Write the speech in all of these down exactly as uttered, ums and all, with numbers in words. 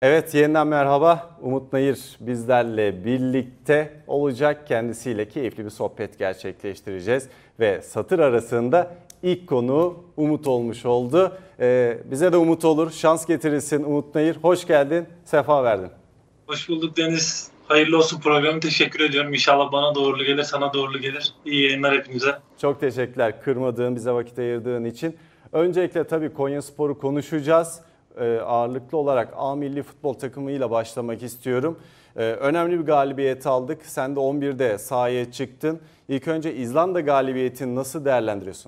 Evet, yeniden merhaba. Umut Nayır bizlerle birlikte olacak. Kendisiyle keyifli bir sohbet gerçekleştireceğiz. Ve satır arasında ilk konu Umut olmuş oldu. Ee, bize de umut olur, şans getirirsin Umut Nayır. Hoş geldin, sefa verdin. Hoş bulduk Deniz. Hayırlı olsun programı. Teşekkür ediyorum. İnşallah bana doğru gelir, sana doğru gelir. İyi yayınlar hepinize. Çok teşekkürler kırmadığın, bize vakit ayırdığın için. Öncelikle tabii Konyaspor'u konuşacağız. Ee, ağırlıklı olarak A milli futbol takımıyla başlamak istiyorum. Ee, önemli bir galibiyet aldık. Sen de on birde sahaya çıktın. İlk önce İzlanda galibiyetini nasıl değerlendiriyorsun?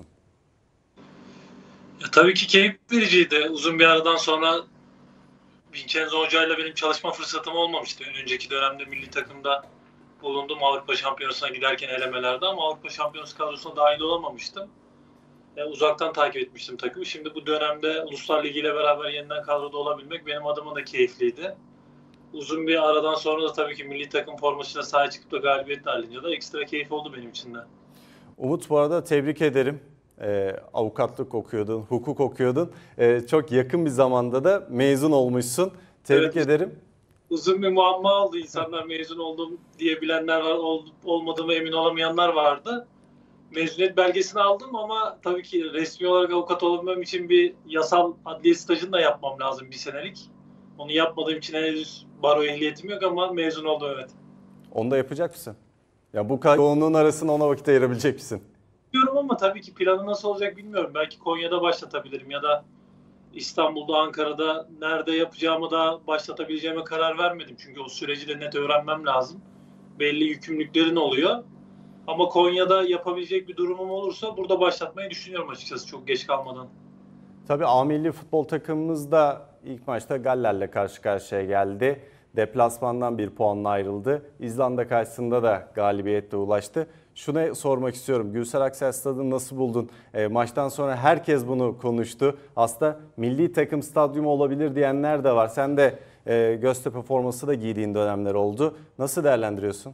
Ya, tabii ki keyif vericiydi. Uzun bir aradan sonra Vincenzo Hoca ile benim çalışma fırsatım olmamıştı. Önceki dönemde milli takımda bulundum Avrupa Şampiyonası'na giderken elemelerde ama Avrupa Şampiyonası kadrosuna dahil olamamıştım. Yani uzaktan takip etmiştim takımı. Şimdi bu dönemde Uluslar Ligi ile beraber yeniden kadroda olabilmek benim adıma da keyifliydi. Uzun bir aradan sonra da tabii ki milli takım formasıyla sahaya çıkıp da galibiyetle alınca da ekstra keyif oldu benim için de. Umut, bu arada tebrik ederim. Ee, avukatlık okuyordun, hukuk okuyordun. Ee, çok yakın bir zamanda da mezun olmuşsun. Tebrik Evet, ederim. uzun bir muamma oldu. İnsanlar mezun oldum diye bilenler var, ol, olmadığıma emin olamayanlar vardı. Mezuniyet belgesini aldım ama tabii ki resmi olarak avukat olabilmem için bir yasal adliye stajını da yapmam lazım bir senelik. Onu yapmadığım için henüz baro ehliyetim yok ama mezun oldum, evet. Onu da yapacak mısın? Ya bu kadar yoğunluğun arasında ona vakit ayırabilecek misin? Biliyorum ama tabii ki planı nasıl olacak bilmiyorum. Belki Konya'da başlatabilirim ya da İstanbul'da, Ankara'da nerede yapacağımı da başlatabileceğime karar vermedim. Çünkü o süreci de net öğrenmem lazım. Belli yükümlülüklerin oluyor. Ama Konya'da yapabilecek bir durumum olursa burada başlatmayı düşünüyorum açıkçası çok geç kalmadan. Tabii A milli futbol takımımız da ilk maçta Galler'le karşı karşıya geldi. Deplasmandan bir puanla ayrıldı. İzlanda karşısında da galibiyetle ulaştı. Şunu sormak istiyorum. Gülser Aksel Stadı'nı nasıl buldun? E, maçtan sonra herkes bunu konuştu. Aslında milli takım stadyumu olabilir diyenler de var. Sen de e, Göztepe forması da giydiğin dönemler oldu. Nasıl değerlendiriyorsun?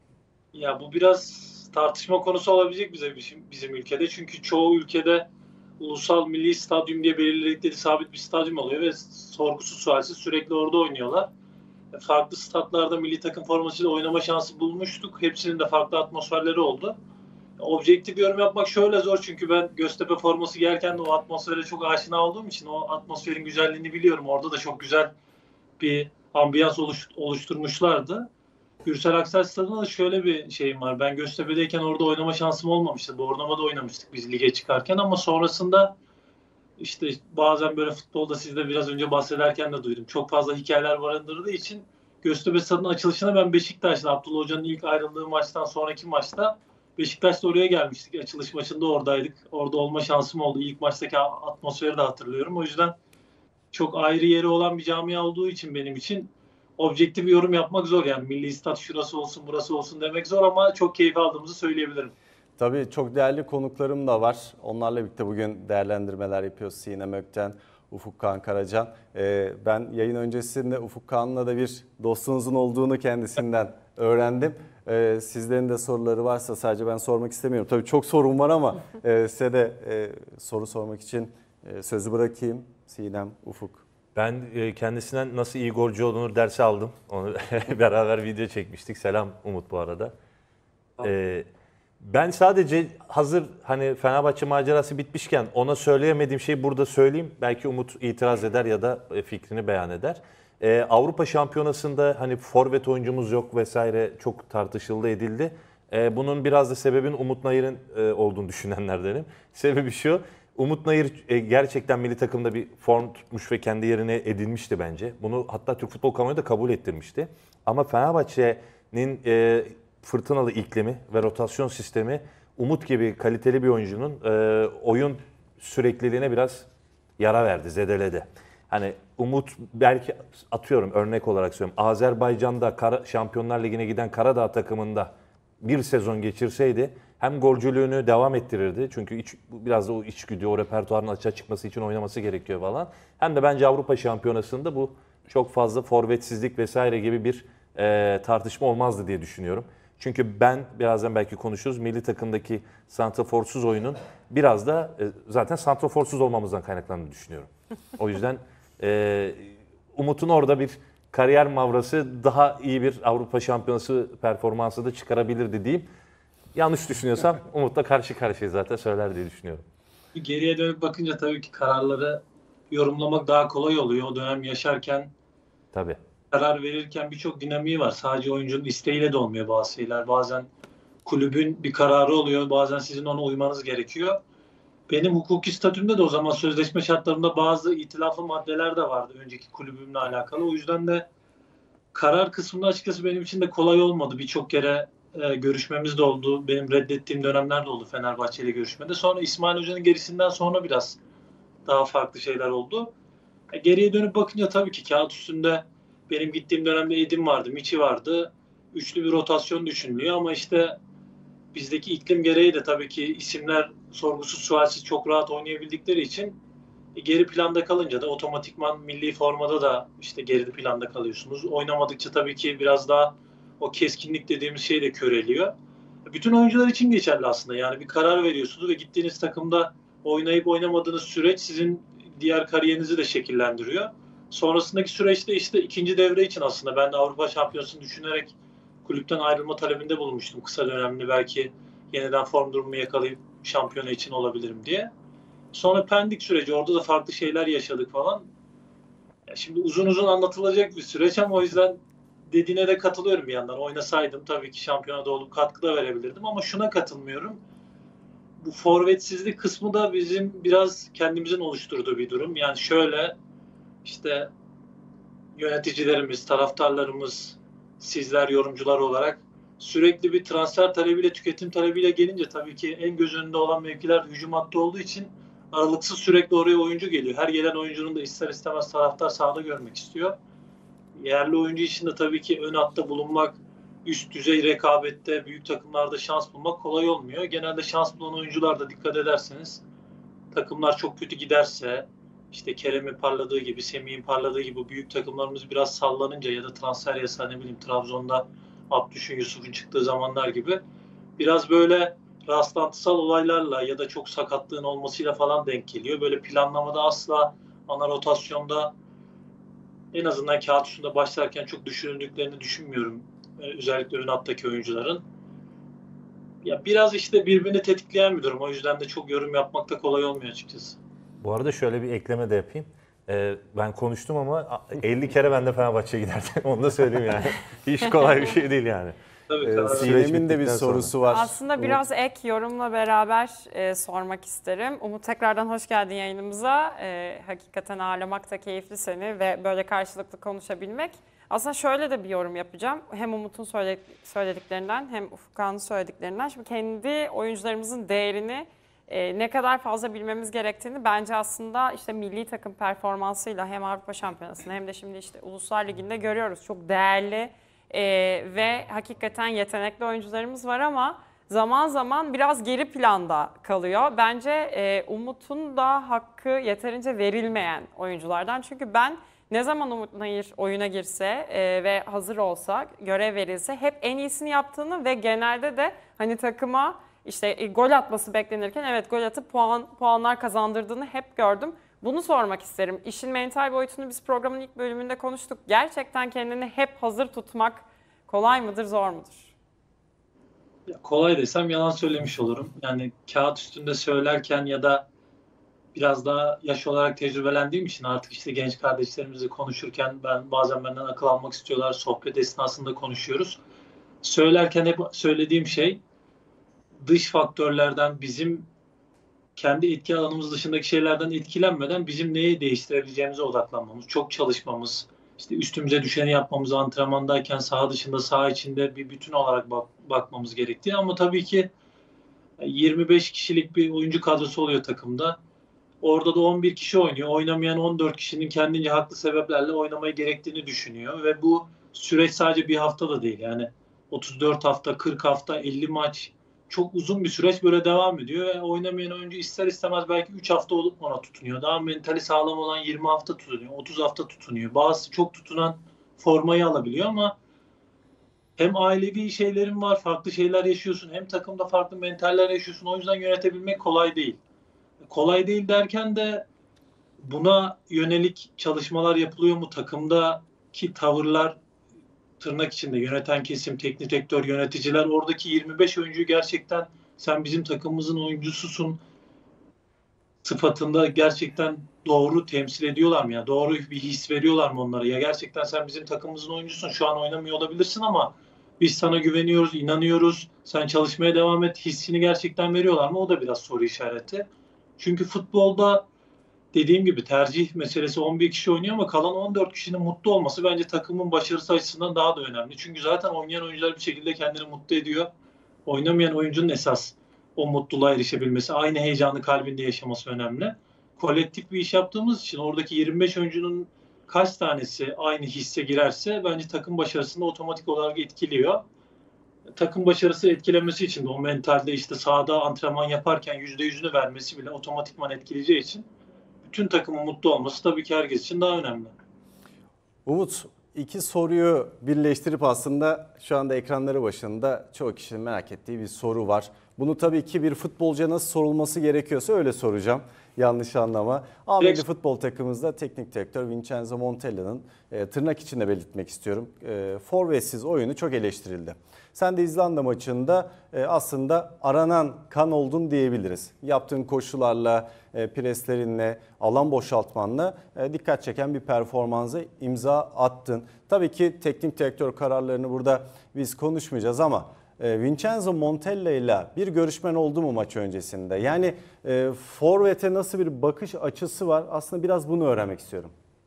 Ya bu biraz tartışma konusu olabilecek bize bizim, bizim ülkede. Çünkü çoğu ülkede ulusal milli stadyum diye belirledikleri sabit bir stadyum oluyor ve sorgusuz sualsiz sürekli orada oynuyorlar. Farklı statlarda milli takım formasıyla oynama şansı bulmuştuk. Hepsinin de farklı atmosferleri oldu. Objektif bir yorum yapmak şöyle zor çünkü ben Göztepe forması giyerken de o atmosfere çok aşina olduğum için o atmosferin güzelliğini biliyorum. Orada da çok güzel bir ambiyans oluş, oluşturmuşlardı. Gürsel Aksel Stadı'nda da şöyle bir şeyim var. Ben Göztepe'deyken orada oynama şansım olmamıştı. Bornova'da oynamıştık biz lige çıkarken ama sonrasında işte bazen böyle futbolda siz de biraz önce bahsederken de duydum. Çok fazla hikayeler barındırdığı için Göztepe Stadı'nın açılışına ben Beşiktaş'ta Abdullah Hoca'nın ilk ayrıldığı maçtan sonraki maçta Beşiktaş'ta oraya gelmiştik. Açılış maçında oradaydık. Orada olma şansım oldu. İlk maçtaki atmosferi de hatırlıyorum. O yüzden çok ayrı yeri olan bir camia olduğu için benim için objektif bir yorum yapmak zor. Yani milli stat şurası olsun burası olsun demek zor ama çok keyif aldığımızı söyleyebilirim. Tabii çok değerli konuklarım da var. Onlarla birlikte bugün değerlendirmeler yapıyoruz. Sinem Ökten, Ufuk Kağan Karacan. Ee, ben yayın öncesinde Ufuk Kağan'la da bir dostunuzun olduğunu kendisinden öğrendim. Ee, sizlerin de soruları varsa sadece ben sormak istemiyorum. Tabii çok sorum var ama e, size de e, soru sormak için e, sözü bırakayım. Sinem, Ufuk. Ben e, kendisinden nasıl iyi golcü olunur dersi aldım. Onu beraber video çekmiştik. Selam Umut bu arada. Ee, ben sadece hazır hani Fenerbahçe macerası bitmişken ona söyleyemediğim şeyi burada söyleyeyim. Belki Umut itiraz eder ya da fikrini beyan eder. Ee, Avrupa Şampiyonası'nda hani forvet oyuncumuz yok vesaire çok tartışıldı edildi. Ee, bunun biraz da sebebin Umut Nayır'ın e, olduğunu düşünenlerdenim. Sebebi şu. Umut Nayır e, gerçekten milli takımda bir form tutmuş ve kendi yerine edilmişti bence. Bunu hatta Türk futbol kamuoyu da kabul ettirmişti. Ama Fenerbahçe'nin e, fırtınalı iklimi ve rotasyon sistemi Umut gibi kaliteli bir oyuncunun e, oyun sürekliliğine biraz yara verdi, zedeledi. Hani Umut belki atıyorum örnek olarak söylüyorum. Azerbaycan'da Kara, Şampiyonlar Ligi'ne giden Karadağ takımında bir sezon geçirseydi hem golcülüğünü devam ettirirdi. Çünkü iç, biraz da o içgüdü, o repertuarın açığa çıkması için oynaması gerekiyor falan. Hem de bence Avrupa Şampiyonası'nda bu çok fazla forvetsizlik vesaire gibi bir e, tartışma olmazdı diye düşünüyorum. Çünkü ben birazdan belki konuşuruz. Milli takımdaki santraforsuz oyunun biraz da e, zaten santraforsuz olmamızdan kaynaklandığını düşünüyorum. O yüzden e, Umut'un orada bir kariyer mavrası daha iyi bir Avrupa Şampiyonası performansı da çıkarabilirdi diyeyim. Yanlış düşünüyorsam Umut'la karşı karşıya zaten söyler diye düşünüyorum. Geriye dönüp bakınca tabii ki kararları yorumlamak daha kolay oluyor. O dönem yaşarken, Tabii. karar verirken birçok dinamiği var. Sadece oyuncunun isteğiyle de olmuyor bazı şeyler. Bazen kulübün bir kararı oluyor. Bazen sizin ona uymanız gerekiyor. Benim hukuki statümde de o zaman sözleşme şartlarında bazı itilaflı maddeler de vardı önceki kulübümle alakalı. O yüzden de karar kısmında açıkçası benim için de kolay olmadı. Birçok kere e, görüşmemiz de oldu. Benim reddettiğim dönemler de oldu Fenerbahçe ile görüşmede. Sonra İsmail Hoca'nın gerisinden sonra biraz daha farklı şeyler oldu. E, geriye dönüp bakınca tabii ki kağıt üstünde benim gittiğim dönemde Edim vardı, Miçi vardı. Üçlü bir rotasyon düşünülüyor ama işte bizdeki iklim gereği de tabii ki isimler sorgusuz sualsiz çok rahat oynayabildikleri için e, geri planda kalınca da otomatikman milli formada da işte geri planda kalıyorsunuz. Oynamadıkça tabii ki biraz daha o keskinlik dediğimiz şey de köreliyor. Bütün oyuncular için geçerli aslında. Yani bir karar veriyorsunuz ve gittiğiniz takımda oynayıp oynamadığınız süreç sizin diğer kariyerinizi de şekillendiriyor. Sonrasındaki süreçte işte ikinci devre için aslında ben de Avrupa Şampiyonası'nı düşünerek kulüpten ayrılma talebinde bulunmuştum. Kısa dönemli belki yeniden form durumu yakalayıp şampiyona için olabilirim diye. Sonra Pendik süreci, orada da farklı şeyler yaşadık falan. Ya şimdi uzun uzun anlatılacak bir süreç ama o yüzden dediğine de katılıyorum bir yandan. Oynasaydım tabii ki şampiyonada olup katkı da verebilirdim ama şuna katılmıyorum. Bu forvetsizlik kısmı da bizim biraz kendimizin oluşturduğu bir durum. Yani şöyle işte yöneticilerimiz, taraftarlarımız, sizler yorumcular olarak sürekli bir transfer talebiyle, tüketim talebiyle gelince tabii ki en göz önünde olan mevkiler hücum hattı olduğu için aralıksız sürekli oraya oyuncu geliyor. Her gelen oyuncunun da ister istemez taraftar sahada görmek istiyor. Yerli oyuncu için de tabii ki ön hatta bulunmak, üst düzey rekabette, büyük takımlarda şans bulmak kolay olmuyor. Genelde şans bulan oyuncular da dikkat ederseniz takımlar çok kötü giderse, işte Kerem'in parladığı gibi, Semih'in parladığı gibi büyük takımlarımız biraz sallanınca ya da transfer yasağı ne bileyim Trabzon'da Abdüş'ün, Yusuf'un çıktığı zamanlar gibi biraz böyle rastlantısal olaylarla ya da çok sakatlığın olmasıyla falan denk geliyor. Böyle planlamada asla ana rotasyonda en azından kağıt üstünde başlarken çok düşünüldüklerini düşünmüyorum. Ee, özellikle ön hattaki oyuncuların. Ya biraz işte birbirini tetikleyen bir durum. O yüzden de çok yorum yapmak da kolay olmuyor açıkçası. Bu arada şöyle bir ekleme de yapayım. Ee, ben konuştum ama elli kere ben de Fenerbahçe'ye giderdim. Onu da söyleyeyim yani. Hiç kolay bir şey değil yani. Tabii, Ee, tabii. Sinem'in de bir bittikten sorusu sonra. var. Aslında biraz ek yorumla beraber e, sormak isterim. Umut, tekrardan hoş geldin yayınımıza. E, hakikaten ağırlamak da keyifli seni ve böyle karşılıklı konuşabilmek. Aslında şöyle de bir yorum yapacağım. Hem Umut'un söylediklerinden hem Ufukhan'ın söylediklerinden. Şimdi kendi oyuncularımızın değerini e, ne kadar fazla bilmemiz gerektiğini bence aslında işte milli takım performansıyla hem Avrupa Şampiyonası'nda hem de şimdi işte Uluslar Ligi'nde görüyoruz. Çok değerli Ee, ve hakikaten yetenekli oyuncularımız var ama zaman zaman biraz geri planda kalıyor. Bence e, Umut'un da hakkı yeterince verilmeyen oyunculardan. Çünkü ben ne zaman Umut Nayır oyuna girse e, ve hazır olsa, görev verilse hep en iyisini yaptığını ve genelde de hani takıma işte e, gol atması beklenirken evet gol atıp puan puanlar kazandırdığını hep gördüm. Bunu sormak isterim. İşin mental boyutunu biz programın ilk bölümünde konuştuk. Gerçekten kendini hep hazır tutmak kolay mıdır, zor mudur? Ya kolay desem yalan söylemiş olurum. Yani kağıt üstünde söylerken ya da biraz daha yaş olarak tecrübelendiğim için artık işte genç kardeşlerimizle konuşurken ben bazen benden akıl almak istiyorlar. Sohbet esnasında konuşuyoruz. Söylerken hep söylediğim şey dış faktörlerden bizim kendi etki alanımız dışındaki şeylerden etkilenmeden bizim neyi değiştirebileceğimize odaklanmamız, çok çalışmamız, işte üstümüze düşeni yapmamız, antrenmandayken saha dışında, saha içinde bir bütün olarak bak, bakmamız gerektiği. Ama tabii ki yirmi beş kişilik bir oyuncu kadrosu oluyor takımda. Orada da on bir kişi oynuyor. Oynamayan on dört kişinin kendince haklı sebeplerle oynamayı gerektiğini düşünüyor. Ve bu süreç sadece bir hafta da değil. Yani otuz dört hafta, kırk hafta, elli maç çok uzun bir süreç böyle devam ediyor. Ve oynamayan oyuncu ister istemez belki üç hafta olup ona tutunuyor. Daha mentali sağlam olan yirmi hafta tutunuyor, otuz hafta tutunuyor. Bazısı çok tutunan formayı alabiliyor ama hem ailevi şeylerin var, farklı şeyler yaşıyorsun. Hem takımda farklı mentaller yaşıyorsun. O yüzden yönetebilmek kolay değil. Kolay değil derken de buna yönelik çalışmalar yapılıyor mu? Takımda oradaki tavırlar, tırnak içinde yöneten kesim, teknik direktör, yöneticiler, oradaki yirmi beş oyuncuyu gerçekten sen bizim takımımızın oyuncususun sıfatında gerçekten doğru temsil ediyorlar mı ya? Doğru bir his veriyorlar mı onlara? Ya gerçekten sen bizim takımımızın oyuncusun. Şu an oynamıyor olabilirsin ama biz sana güveniyoruz, inanıyoruz. Sen çalışmaya devam et. Hissini gerçekten veriyorlar mı? O da biraz soru işareti. Çünkü futbolda dediğim gibi tercih meselesi, on bir kişi oynuyor ama kalan on dört kişinin mutlu olması bence takımın başarısı açısından daha da önemli. Çünkü zaten oynayan oyuncular bir şekilde kendini mutlu ediyor. Oynamayan oyuncunun esas o mutluluğa erişebilmesi, aynı heyecanı kalbinde yaşaması önemli. Kolektif bir iş yaptığımız için oradaki yirmi beş oyuncunun kaç tanesi aynı hisse girerse bence takım başarısını otomatik olarak etkiliyor. Takım başarısı etkilemesi için de o mentalde işte sahada antrenman yaparken yüzde yüzünü vermesi bile otomatikman etkileyeceği için bütün takımın mutlu olması tabii ki herkes için daha önemli. Umut, iki soruyu birleştirip aslında şu anda ekranları başında çoğu kişinin merak ettiği bir soru var. Bunu tabii ki bir futbolcuya nasıl sorulması gerekiyorsa öyle soracağım. Yanlış anlama. A milli futbol takımımızda teknik direktör Vincenzo Montella'nın e, tırnak içinde belirtmek istiyorum. E, forvetsiz oyunu çok eleştirildi. Sen de İzlanda maçında e, aslında aranan kan oldun diyebiliriz. Yaptığın koşularla, e, preslerinle, alan boşaltmanla e, dikkat çeken bir performansa imza attın. Tabii ki teknik direktör kararlarını burada biz konuşmayacağız ama Vincenzo Montella ile bir görüşmen oldu mu maç öncesinde? Yani e, forvete nasıl bir bakış açısı var? Aslında biraz bunu öğrenmek istiyorum.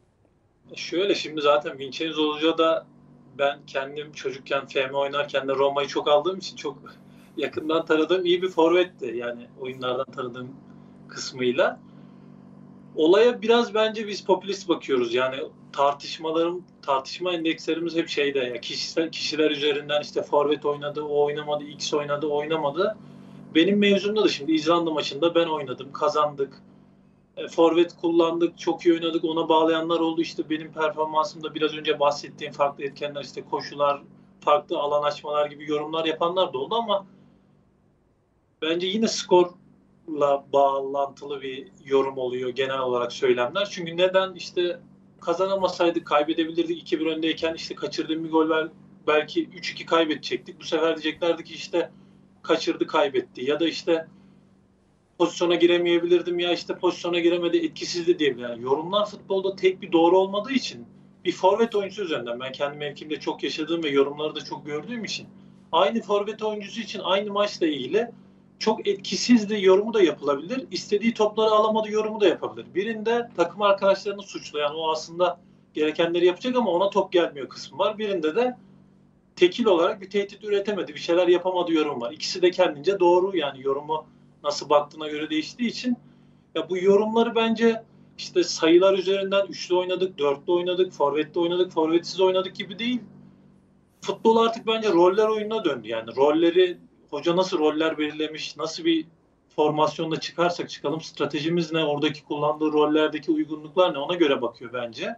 Şöyle, şimdi zaten Vincenzo Hoca da ben kendim çocukken F M oynarken de Roma'yı çok aldığım için çok yakından tanıdığım iyi bir forvetti. Yani oyunlardan tanıdığım kısmıyla. Olaya biraz bence biz popülist bakıyoruz. Yani tartışmalarım, tartışma endekslerimiz hep şeyde ya, kişisel kişiler üzerinden işte forvet oynadı, o oynamadı, X oynadı, o oynamadı. Benim mevzumda da şimdi İzlanda maçında ben oynadım, kazandık. E, forvet kullandık, çok iyi oynadık. Ona bağlayanlar oldu. İşte benim performansımda biraz önce bahsettiğim farklı etkenler, işte koşular, farklı alan açmalar gibi yorumlar yapanlar da oldu ama bence yine skorla bağlantılı bir yorum oluyor genel olarak söylemler. Çünkü neden işte kazanamasaydık kaybedebilirdik. iki bir öndeyken işte kaçırdığım bir gol belki üç iki kaybedecektik. Bu sefer diyeceklerdi ki işte kaçırdı, kaybetti. Ya da işte pozisyona giremeyebilirdim ya işte pozisyona giremedi, etkisizdi diyebilir. Yani yorumlar futbolda tek bir doğru olmadığı için bir forvet oyuncusu üzerinden ben kendi mevkimde çok yaşadığım ve yorumları da çok gördüğüm için aynı forvet oyuncusu için aynı maçla ilgili çok etkisizdi yorumu da yapılabilir. İstediği topları alamadı yorumu da yapabilir. Birinde takım arkadaşlarını suçlayan, o aslında gerekenleri yapacak ama ona top gelmiyor kısmı var. Birinde de tekil olarak bir tehdit üretemedi, bir şeyler yapamadı yorum var. İkisi de kendince doğru, yani yorumu nasıl baktığına göre değiştiği için ya bu yorumları bence işte sayılar üzerinden üçlü oynadık, dörtlü oynadık, forvetli oynadık, forvetsiz oynadık gibi değil. Futbol artık bence roller oyununa döndü. Yani rolleri, hoca nasıl roller belirlemiş, nasıl bir formasyonda çıkarsak çıkalım, stratejimiz ne, oradaki kullandığı rollerdeki uygunluklar ne, ona göre bakıyor bence.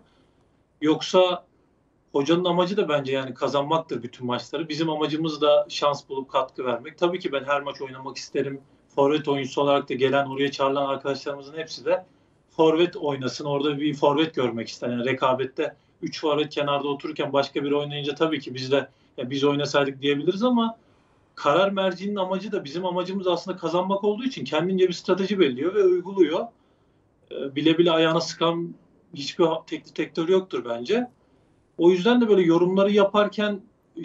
Yoksa hocanın amacı da bence yani kazanmaktır bütün maçları. Bizim amacımız da şans bulup katkı vermek. Tabii ki ben her maç oynamak isterim. Forvet oyuncusu olarak da gelen, oraya çağrılan arkadaşlarımızın hepsi de forvet oynasın. Orada bir forvet görmek ister. Yani rekabette üç forvet kenarda otururken başka biri oynayınca tabii ki biz de ya biz oynasaydık diyebiliriz ama karar mercinin amacı da bizim amacımız aslında kazanmak olduğu için kendince bir strateji belirliyor ve uyguluyor. Bile bile ayağına sıkan hiçbir teknik direktör yoktur bence. O yüzden de böyle yorumları yaparken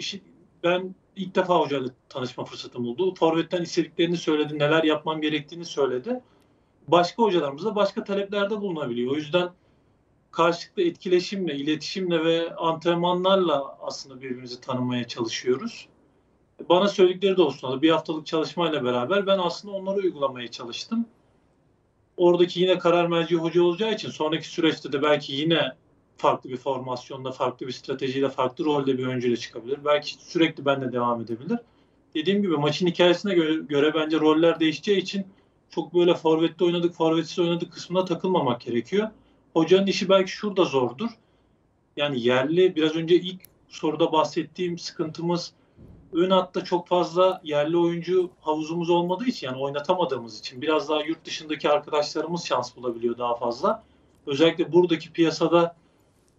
ben ilk defa hocayla tanışma fırsatım oldu. Forvet'ten istediklerini söyledi, neler yapmam gerektiğini söyledi. Başka hocalarımız da başka taleplerde bulunabiliyor. O yüzden karşılıklı etkileşimle, iletişimle ve antrenmanlarla aslında birbirimizi tanımaya çalışıyoruz. Bana söyledikleri de olsun. Bir haftalık çalışmayla beraber ben aslında onları uygulamaya çalıştım. Oradaki yine karar merci hoca olacağı için sonraki süreçte de belki yine farklı bir formasyonda, farklı bir stratejiyle, farklı rolde bir oyuncuyla çıkabilir. Belki sürekli benimle devam edebilir. Dediğim gibi maçın hikayesine göre, göre bence roller değişeceği için çok böyle forvette oynadık, forvetsiz oynadık kısmına takılmamak gerekiyor. Hocanın işi belki şurada zordur. Yani yerli, biraz önce ilk soruda bahsettiğim sıkıntımız ön hatta çok fazla yerli oyuncu havuzumuz olmadığı için, yani oynatamadığımız için biraz daha yurt dışındaki arkadaşlarımız şans bulabiliyor daha fazla. Özellikle buradaki piyasada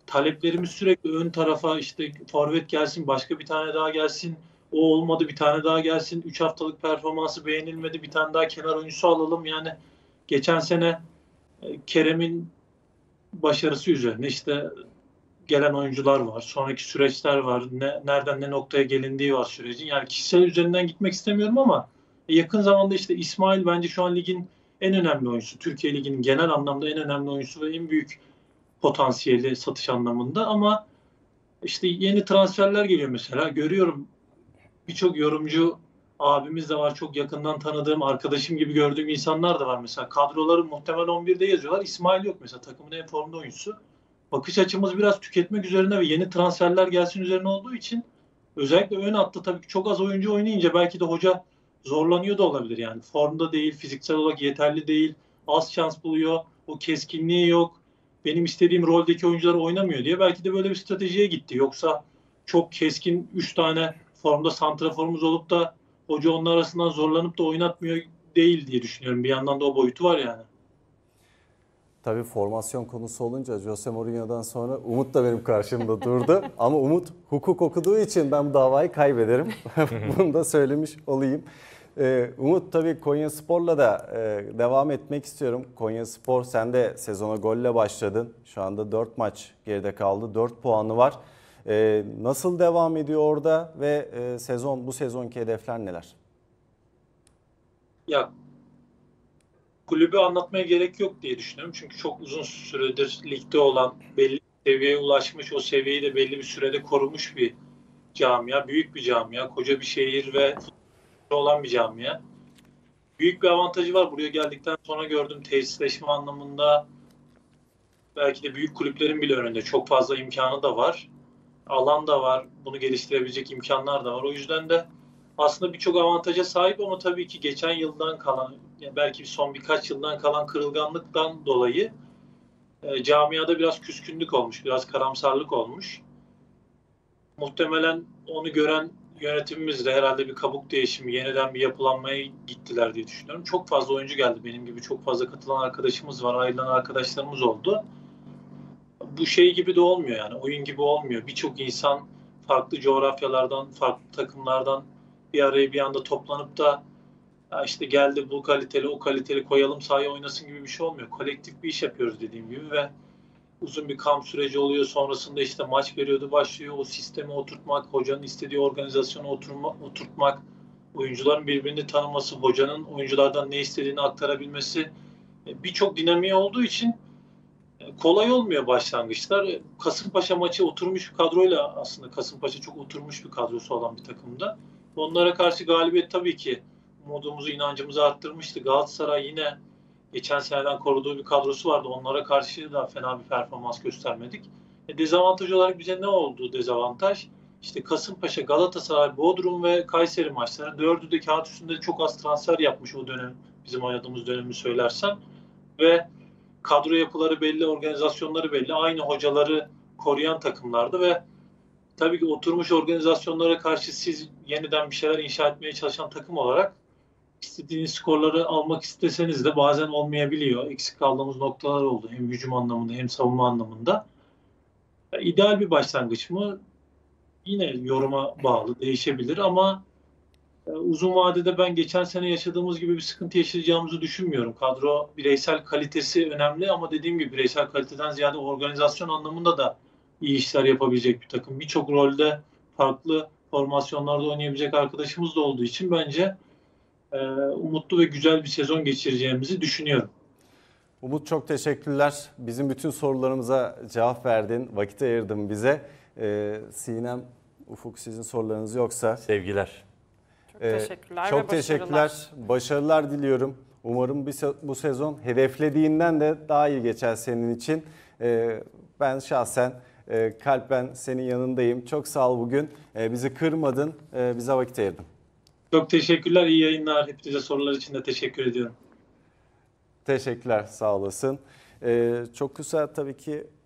taleplerimiz sürekli ön tarafa, işte forvet gelsin, başka bir tane daha gelsin. O olmadı, bir tane daha gelsin. üç haftalık performansı beğenilmedi, bir tane daha kenar oyuncusu alalım. Yani geçen sene e, Kerem'in başarısı üzerine işte gelen oyuncular var. Sonraki süreçler var. Ne, nereden ne noktaya gelindiği var sürecin. Yani kişisel üzerinden gitmek istemiyorum ama yakın zamanda işte İsmail bence şu an ligin en önemli oyuncusu. Türkiye Ligi'nin genel anlamda en önemli oyuncusu ve en büyük potansiyeli satış anlamında. Ama işte yeni transferler geliyor mesela. Görüyorum, birçok yorumcu abimiz de var. Çok yakından tanıdığım, arkadaşım gibi gördüğüm insanlar da var mesela. Kadroları muhtemel on birde yazıyorlar. İsmail yok mesela, takımın en formda oyuncusu. Bakış açımız biraz tüketmek üzerine ve yeni transferler gelsin üzerine olduğu için özellikle ön hatta tabii ki çok az oyuncu oynayınca belki de hoca zorlanıyor da olabilir yani. Formda değil, fiziksel olarak yeterli değil, az şans buluyor, o keskinliği yok. Benim istediğim roldeki oyuncular oynamıyor diye belki de böyle bir stratejiye gitti. Yoksa çok keskin üç tane formda santraforumuz olup da hoca onun arasından zorlanıp da oynatmıyor değil diye düşünüyorum. Bir yandan da o boyutu var yani. Tabii formasyon konusu olunca Jose Mourinho'dan sonra Umut da benim karşımda durdu. Ama Umut hukuk okuduğu için ben bu davayı kaybederim. Bunu da söylemiş olayım. Ee, Umut, tabii Konyaspor'la da e, devam etmek istiyorum. Konyaspor, sen de sezona golle başladın. Şu anda dört maç geride kaldı. dört puanı var. Ee, nasıl devam ediyor orada ve e, sezon bu sezonki hedefler neler? Ya kulübü anlatmaya gerek yok diye düşünüyorum. Çünkü çok uzun süredir ligde olan, belli bir seviyeye ulaşmış, o seviyeyi de belli bir sürede korumuş bir camia. Büyük bir camia, koca bir şehir ve olan bir camia. Büyük bir avantajı var. Buraya geldikten sonra gördüm, tesisleşme anlamında belki de büyük kulüplerin bile önünde çok fazla imkanı da var. Alan da var. Bunu geliştirebilecek imkanlar da var. O yüzden de aslında birçok avantaja sahip ama tabii ki geçen yıldan kalan, yani belki son birkaç yıldan kalan kırılganlıktan dolayı e, camiada biraz küskünlük olmuş, biraz karamsarlık olmuş. Muhtemelen onu gören yönetimimiz de herhalde bir kabuk değişimi, yeniden bir yapılanmaya gittiler diye düşünüyorum. Çok fazla oyuncu geldi. Benim gibi çok fazla katılan arkadaşımız var, ayrılan arkadaşlarımız oldu. Bu şey gibi de olmuyor yani, oyun gibi olmuyor. Birçok insan farklı coğrafyalardan, farklı takımlardan bir araya bir anda toplanıp da ya işte geldi bu kaliteli, o kaliteli koyalım sahaya oynasın gibi bir şey olmuyor. Kolektif bir iş yapıyoruz dediğim gibi ve uzun bir kamp süreci oluyor. Sonrasında işte maç periyodu başlıyor. O sistemi oturtmak, hocanın istediği organizasyonu oturma, oturtmak, oyuncuların birbirini tanıması, hocanın oyunculardan ne istediğini aktarabilmesi, birçok dinamiği olduğu için kolay olmuyor başlangıçlar. Kasımpaşa maçı oturmuş bir kadroyla, aslında Kasımpaşa çok oturmuş bir kadrosu olan bir takımda. Onlara karşı galibiyet tabii ki umudumuzu, inancımızı arttırmıştı. Galatasaray yine geçen seneden koruduğu bir kadrosu vardı. Onlara karşı da fena bir performans göstermedik. E, dezavantaj olarak bize ne oldu dezavantaj? İşte Kasımpaşa, Galatasaray, Bodrum ve Kayseri maçları. Dördü de kağıt üstünde çok az transfer yapmış o dönem, bizim oynadığımız dönemi söylersem. Ve kadro yapıları belli, organizasyonları belli. Aynı hocaları koruyan takımlardı ve tabii ki oturmuş organizasyonlara karşı siz yeniden bir şeyler inşa etmeye çalışan takım olarak istediğiniz skorları almak isteseniz de bazen olmayabiliyor. Eksik kaldığımız noktalar oldu. Hem hücum anlamında hem savunma anlamında. Yani ideal bir başlangıç mı? Yine yoruma bağlı, değişebilir ama uzun vadede ben geçen sene yaşadığımız gibi bir sıkıntı yaşayacağımızı düşünmüyorum. Kadro bireysel kalitesi önemli ama dediğim gibi bireysel kaliteden ziyade organizasyon anlamında da iyi işler yapabilecek bir takım. Birçok rolde farklı formasyonlarda oynayabilecek arkadaşımız da olduğu için bence e, umutlu ve güzel bir sezon geçireceğimizi düşünüyorum. Umut, çok teşekkürler. Bizim bütün sorularımıza cevap verdin, vakit ayırdın bize. Ee, Sinem, Ufuk, sizin sorularınız yoksa. Sevgiler. Çok teşekkürler Çok ve başarılar. teşekkürler. Başarılar diliyorum. Umarım bu sezon hedeflediğinden de daha iyi geçer senin için. Ben şahsen kalben senin yanındayım. Çok sağ ol bugün. Bizi kırmadın, bize vakit ayırdın. Çok teşekkürler, iyi yayınlar. Hepinize sorular için de teşekkür ediyorum. Teşekkürler, sağ olasın. Çok kısa tabii ki